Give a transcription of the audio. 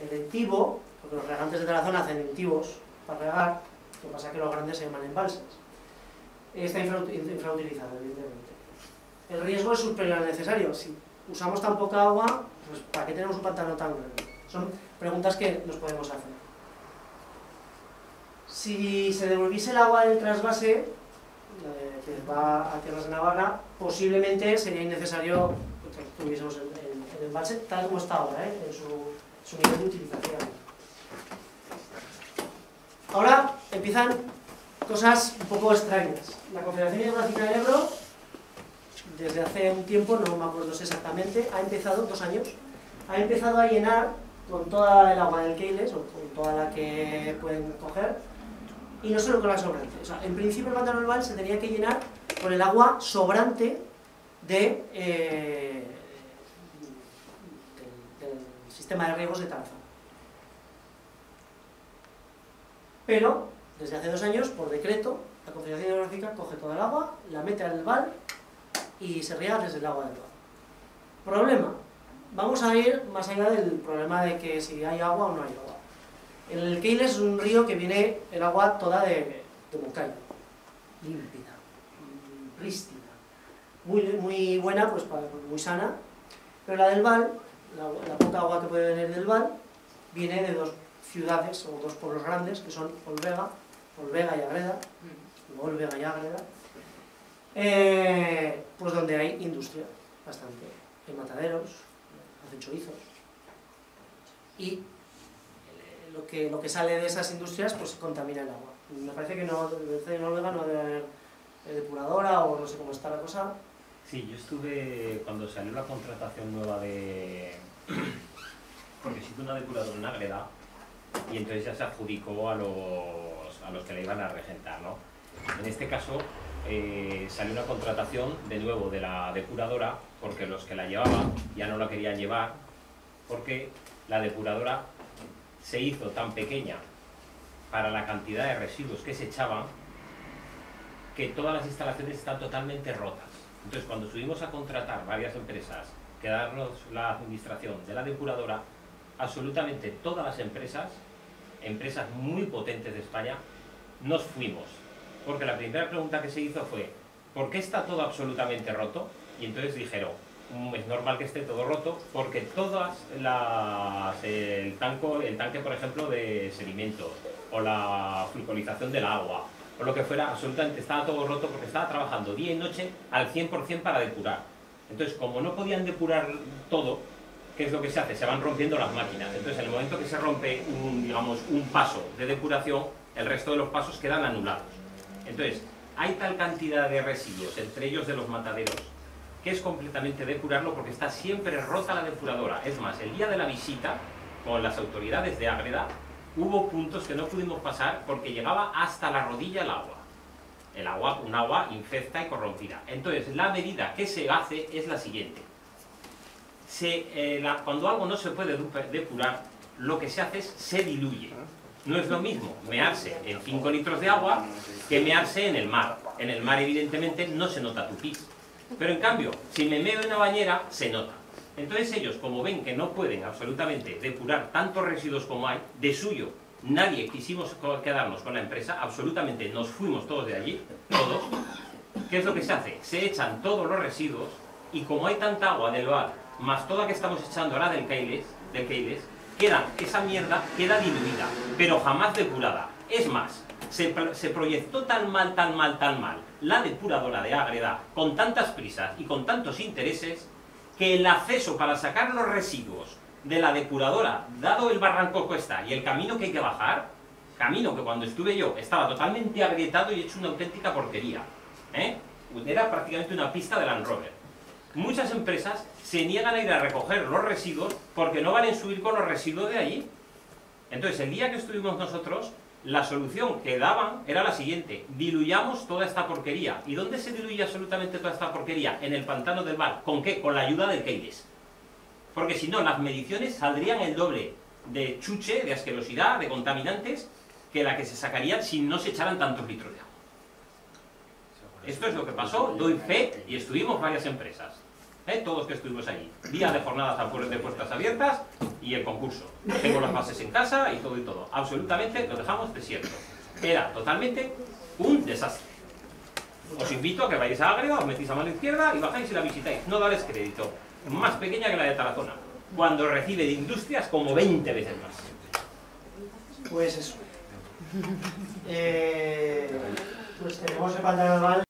el entivo, porque los regantes de la zona hacen entivos para regar, lo que pasa es que los grandes se llaman embalses. Está infrautilizado, evidentemente. El riesgo es superior al necesario. Si usamos tan poca agua, pues ¿para qué tenemos un pantano tan grande? Son preguntas que nos podemos hacer. Si se devolviese el agua del trasvase, que va a tierras de Navarra, posiblemente sería innecesario que tuviésemos el embalse tal como está ahora, en su nivel de utilización. Ahora empiezan cosas un poco extrañas. La Confederación Hidrográfica del Ebro, desde hace un tiempo, no me acuerdo exactamente, ha empezado, 2 años, ha empezado a llenar con toda el agua del Keiles, o con toda la que pueden coger, y no solo con la sobrante. O sea, en principio el pantano del Val se tenía que llenar con el agua sobrante del sistema de riegos de Tarazón. Pero, desde hace 2 años, por decreto, la Confederación Hidrográfica coge toda el agua, la mete al Val y se riega desde el agua del Val. Problema. Vamos a ir más allá del problema de que si hay agua o no hay agua. El Keiles es un río que viene el agua toda de Moncayo, límpida, prístina, muy buena, pues muy sana, pero la del Val, la poca agua que puede venir del Val, viene de 2 ciudades o 2 pueblos grandes, que son Olvega y Ágreda, pues donde hay industria, bastante, hay mataderos, hacen chorizos, y lo que sale de esas industrias pues contamina el agua. Me parece que no, en Olvega no debe haber depuradora o no sé cómo está la cosa. Sí, yo estuve cuando salió la contratación nueva de... porque existe una depuradora en Ágreda y entonces ya se adjudicó a los que la iban a regentar, ¿no? En este caso salió una contratación de nuevo de la depuradora porque los que la llevaban ya no la querían llevar porque la depuradora se hizo tan pequeña para la cantidad de residuos que se echaban que todas las instalaciones están totalmente rotas. Entonces, cuando subimos a contratar varias empresas que darnos la administración de la depuradora, absolutamente todas las empresas muy potentes de España, nos fuimos. Porque la primera pregunta que se hizo fue ¿por qué está todo absolutamente roto? Y entonces dijeron, es normal que esté todo roto porque todas el tanque, por ejemplo, de sedimentos o la flucolización del agua o lo que fuera, absolutamente estaba todo roto porque estaba trabajando día y noche al 100% para depurar. Entonces, como no podían depurar todo, ¿qué es lo que se hace? Se van rompiendo las máquinas. Entonces, en el momento que se rompe un paso de depuración, el resto de los pasos quedan anulados. Entonces, hay tal cantidad de residuos, entre ellos de los mataderos, que es completamente depurarlo porque está siempre rota la depuradora. Es más, el día de la visita con las autoridades de Ágreda hubo puntos que no pudimos pasar porque llegaba hasta la rodilla el agua. Un agua infecta y corrompida. Entonces, la medida que se hace es la siguiente. Cuando algo no se puede depurar, lo que se hace es se diluye. No es lo mismo mearse en 5 litros de agua que mearse en el mar. En el mar, evidentemente, no se nota tu pis. Pero en cambio, si me meo en una bañera, se nota. Entonces ellos, como ven que no pueden absolutamente depurar tantos residuos como hay, de suyo, nadie quisimos quedarnos con la empresa, absolutamente nos fuimos todos de allí, todos. ¿Qué es lo que se hace? Se echan todos los residuos y como hay tanta agua del Val, más toda que estamos echando ahora del Keiles, esa mierda queda diluida, pero jamás depurada. Es más, se proyectó tan mal la depuradora de Ágreda con tantas prisas y con tantos intereses que el acceso para sacar los residuos de la depuradora, dado el barranco que está y el camino que hay que bajar, camino que cuando estuve yo estaba totalmente agrietado y hecho una auténtica porquería, era prácticamente una pista de Land Rover. Muchas empresas se niegan a ir a recoger los residuos porque no van a subir con los residuos de allí. Entonces, el día que estuvimos nosotros, la solución que daban era la siguiente: diluyamos toda esta porquería. ¿Y dónde se diluye absolutamente toda esta porquería? En el pantano del Val. ¿Con qué? Con la ayuda del Keiles. Porque si no, las mediciones saldrían el doble de chuche, de asquerosidad, de contaminantes, que la que se sacarían si no se echaran tantos litros de agua. Esto es lo que pasó, doy fe, y estuvimos varias empresas, todos que estuvimos allí. Día de jornadas de puertas abiertas, y el concurso. Tengo las bases en casa y todo y todo. Absolutamente lo dejamos desierto. Era totalmente un desastre. Os invito a que vayáis a Ágreda, os metéis a mano izquierda y bajáis y la visitáis. No daréis crédito. Más pequeña que la de Tarazona, cuando recibe de industrias como 20 veces más. Pues eso. Pues tenemos el Valderal